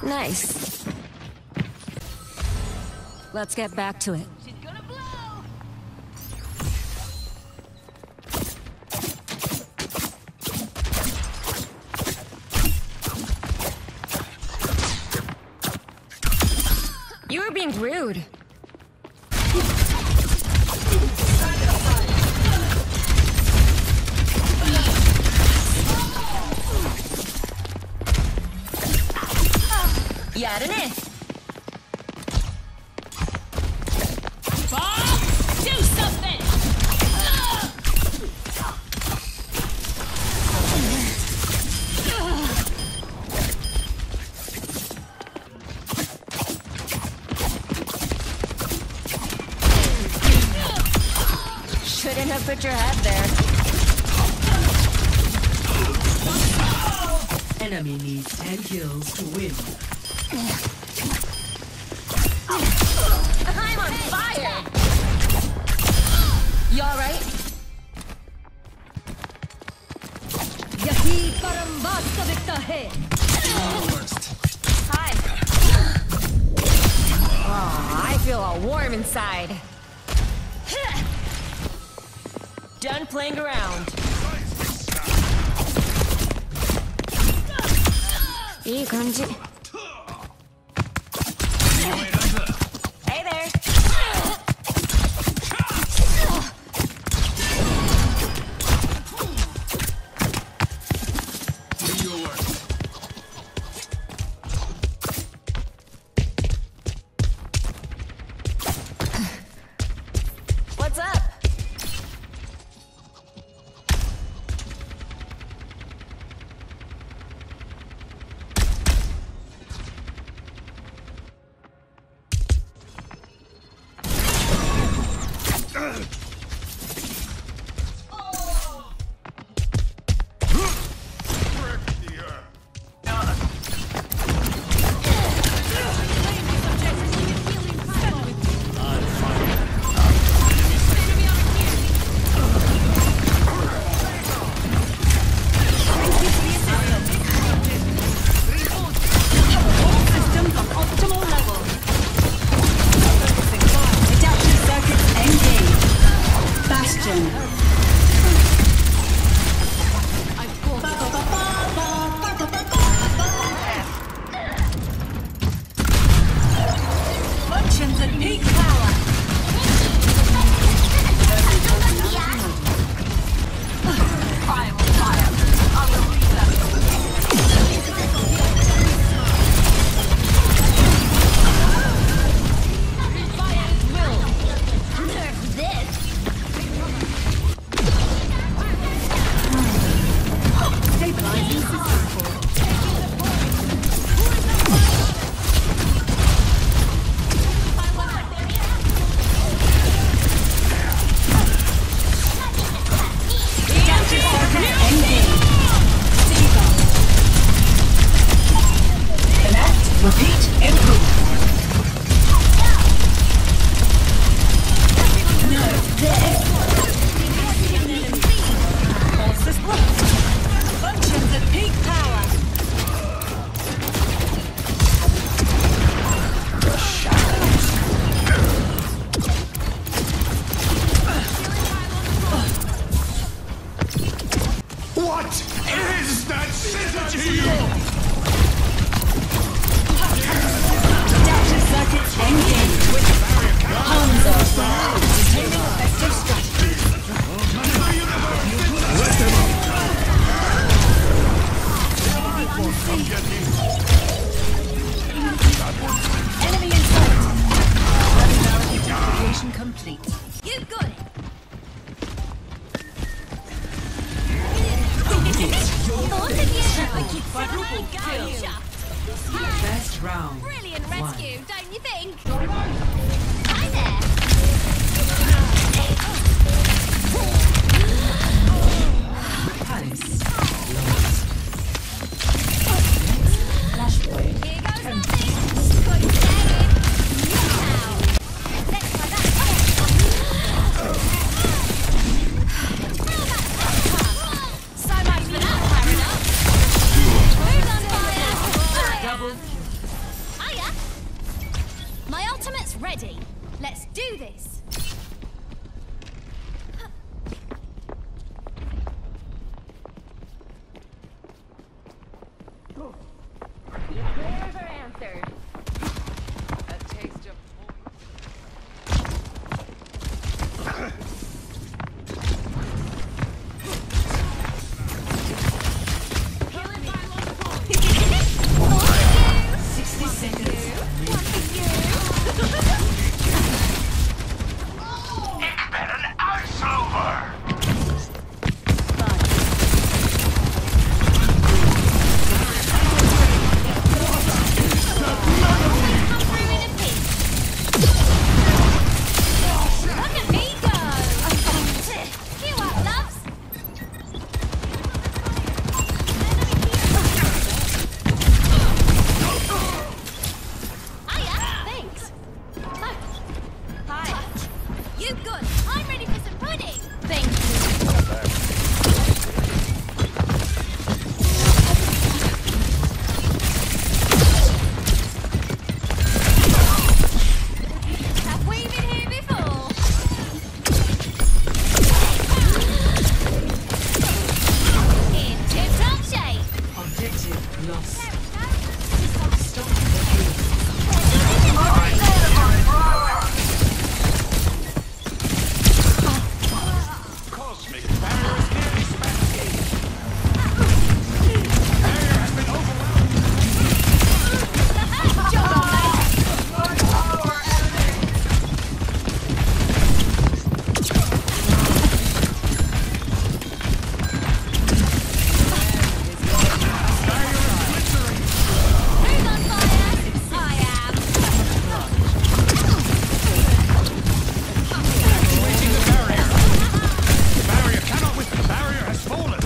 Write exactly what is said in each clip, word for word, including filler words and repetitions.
Nice. Let's get back to it. She's gonna blow! You were being rude. Yarene. Bob, do something! Shouldn't have put your head there. Enemy needs ten kills to win. I'm on fire! You alright? यही परम वास्तविकता है। Hi. Oh, I feel all warm inside. Done playing around.いい感じ. Hey there. What's up? What is that synergy? Adaptive circuits engaged. Hanzo. Detaining effective strategy. Let them out. Enemy in sight. Personality verification complete. You got it! Quadruple kill! Best round. Brilliant One. rescue, don't you think? Hi there! Palace. Flashpoint. Here goes nothing! Got you there! Now! Let's try that! So much for that, fair enough! Who's on fire? Double kill. Ult's ready. Let's do this. Your prayers are answered. A taste of sixty seconds. Look at me go! You up, loves? Hiya, thanks. Hi. You good? I'm ready for some pudding. Thank you. Have we been here before? In tip-top shape. Objective lost. There we go. Stop the hate. Cosmic barrier is nearly smashed. Barrier has been overwhelmed. Job on, mate. Who's on fire? I am. Activating the barrier. The barrier cannot withstand. The barrier has fallen.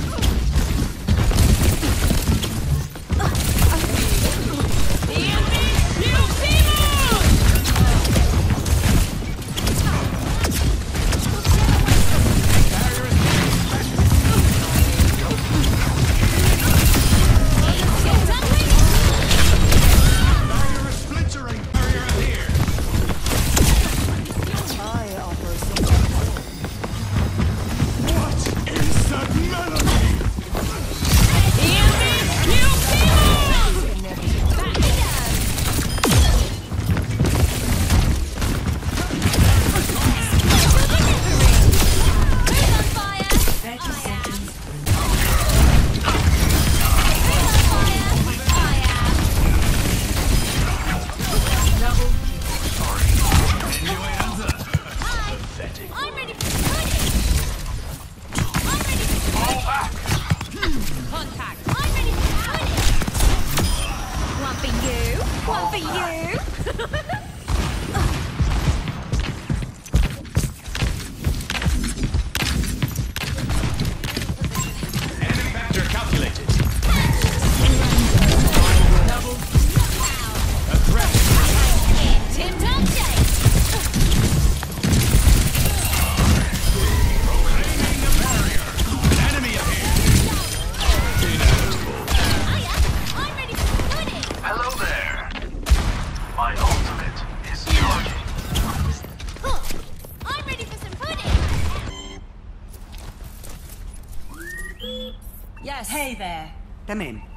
Barrier is nearly smashed. Barrier is splintering. Barrier is here. What is that melody? Who's on fire? thirty seconds. Double I'm ready for pudding. I'm ready for pudding. Contact. I'm ready for pudding. One for you. One for you. Enemy factor calculated. A threat. Tip-top shape. Proclaiming the barrier. An enemy ahead. Hiya. I'm ready for pudding. Hello there. My ultimate is charging. Huh. I'm ready for some pudding. Yes. Hey there. Come in.